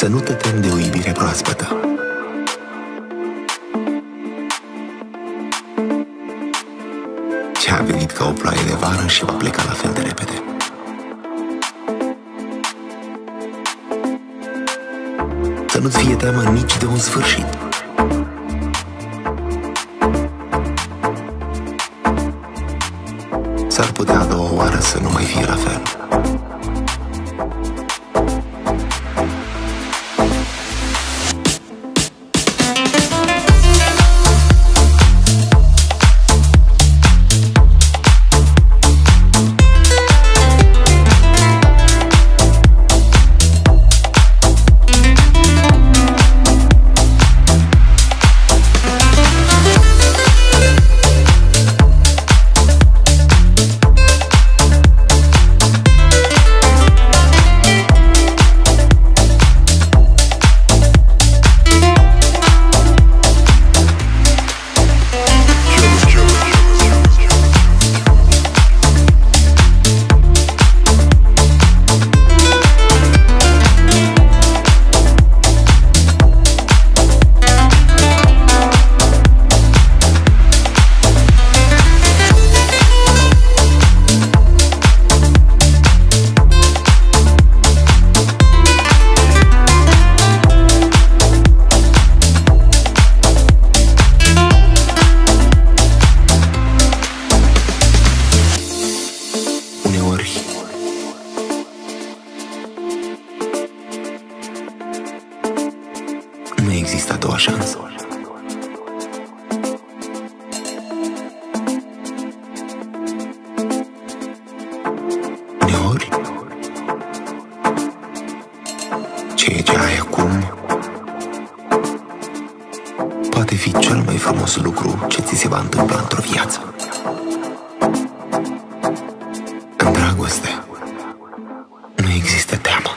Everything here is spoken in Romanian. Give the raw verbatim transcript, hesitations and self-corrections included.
Să nu te temi de o iubire proaspătă. Ce a venit ca o ploaie de vară și va pleca la fel de repede. Să nu-ți fie teamă nici de un sfârșit. S-ar putea a doua oară să nu mai fie la fel. Nu există a doua șansă. Uneori, ceea ce ai acum poate fi cel mai frumos lucru ce ți se va întâmpla într-o viață. În dragoste nu există teamă.